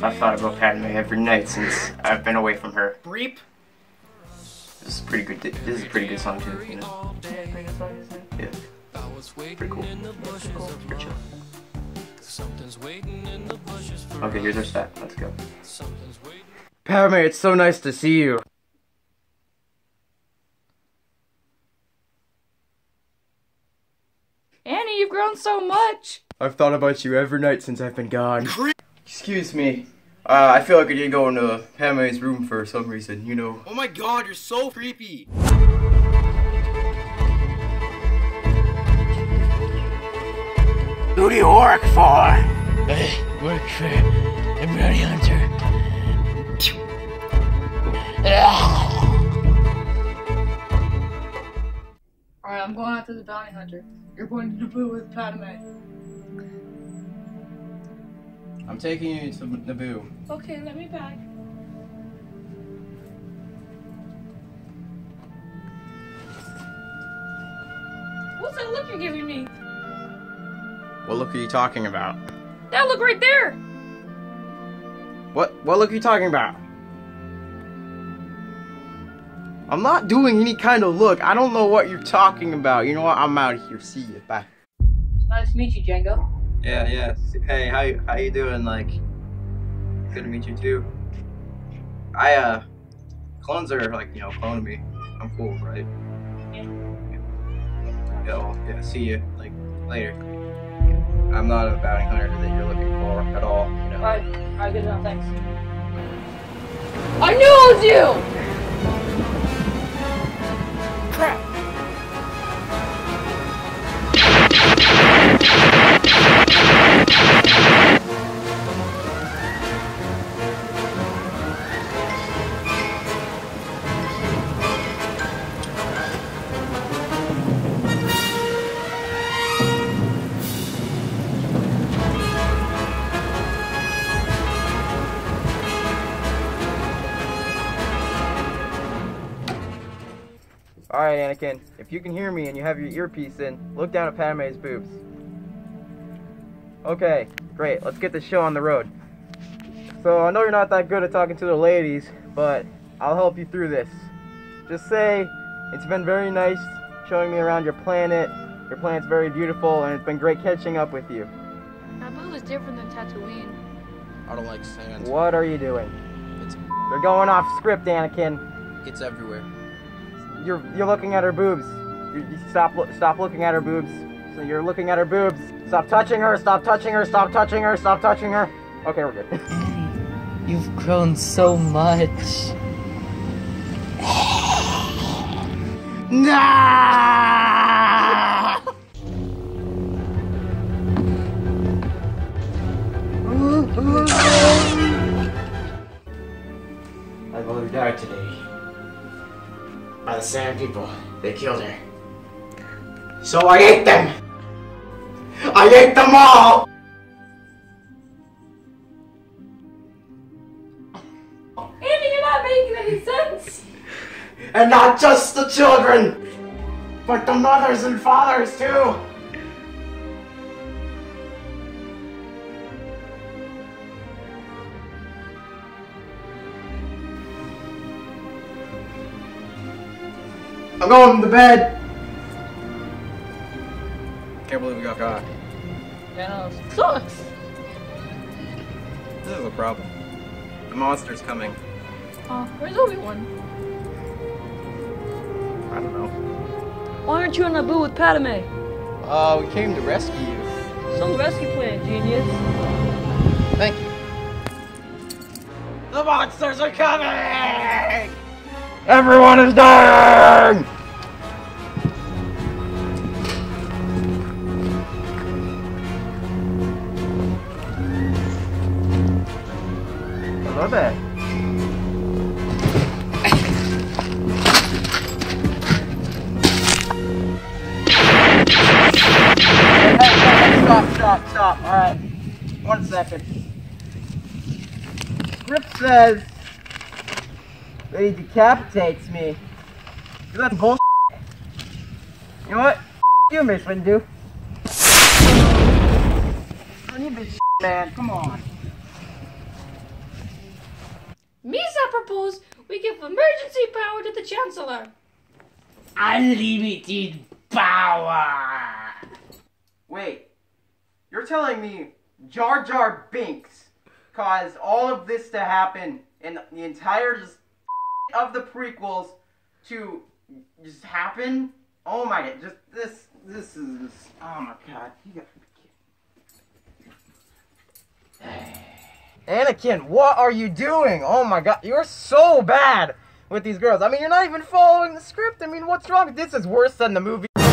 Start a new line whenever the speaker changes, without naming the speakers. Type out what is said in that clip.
I've thought about Padme every night since I've been away from her.
Breep.
This is pretty good. This is a pretty good song too. You know? Yeah, pretty good song, isn't it? Yeah. Pretty cool. Pretty chill. Okay, here's our stat. Let's go. Padme, it's so nice to see you.
Annie, you've grown so much.
I've thought about you every night since I've been gone. Excuse me. I feel like I need to go into Padme's room for some reason, you know.
Oh my god, you're so creepy.
Who do you work for?
I work for a bounty hunter.
Alright, I'm going after the bounty hunter. You're going to Naboo with Padme.
I'm taking you to Naboo.
Okay, let me back. What's that look you're giving me?
What look are you talking about?
That look right there!
What look are you talking about? I'm not doing any kind of look. I don't know what you're talking about. You know what? I'm out of here. See you. Bye.
It's nice to meet you, Jango.
Yeah. Hey, how you doing? Like, good to meet you too. Clones are like, you know, cloning me. I'm cool, right? Yeah, see you, like, later. I'm not a bounty hunter that you're looking for at all, you know.
Alright, good enough, thanks. I knew it was you! Crap!
Alright, Anakin, if you can hear me and you have your earpiece in, look down at Padme's boobs. Okay, great, let's get this show on the road. So, I know you're not that good at talking to the ladies, but I'll help you through this. Just say, it's been very nice showing me around your planet. Your planet's very beautiful, and it's been great catching up with you.
Naboo is different than Tatooine.
I don't like sand.
What are you doing?
It's
You're going off script, Anakin.
it's everywhere.
You're looking at her boobs. You stop looking at her boobs. So you're looking at her boobs. Stop touching her. Stop touching her. Stop touching her. Stop touching her. Okay, we're good.
You've grown so much.
No!
My mother died today. By the sand people. They killed her. So I ate them! I ate them all!
Andy, you're not making any sense!
And not just the children! But the mothers and fathers too! I'm going to bed!
Can't believe we got caught.
Yeah, no, it sucks!
This is a problem. The monster's coming.
Where's Obi-Wan?
I don't know.
Why aren't you on Naboo with Padme?
We came to rescue you.
Some rescue plan, genius.
Thank you. The monsters are coming! Everyone is dying! Hello there. Stop. Alright. 1 second. Script says that he decapitates me. That's bullshit. You know what? You, Miss Windu. I need this man. Come on.
Misa proposed we give emergency power to the Chancellor.
Unlimited power!
Wait, you're telling me Jar Jar Binks caused all of this to happen and the entire just of the prequels to just happen? Oh my god, just this is, oh my god, you gotta be kidding. Anakin, what are you doing? Oh my god, you're so bad with these girls. I mean, you're not even following the script. I mean, what's wrong? This is worse than the movie.